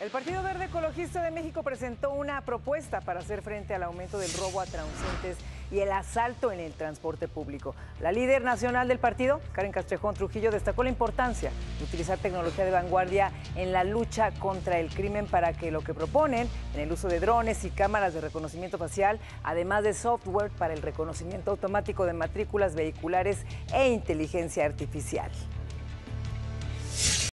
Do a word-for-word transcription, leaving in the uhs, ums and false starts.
El Partido Verde Ecologista de México presentó una propuesta para hacer frente al aumento del robo a transeúntes y el asalto en el transporte público. La líder nacional del partido, Karen Castrejón Trujillo, destacó la importancia de utilizar tecnología de vanguardia en la lucha contra el crimen para que lo que proponen en el uso de drones y cámaras de reconocimiento facial, además de software para el reconocimiento automático de matrículas vehiculares e inteligencia artificial.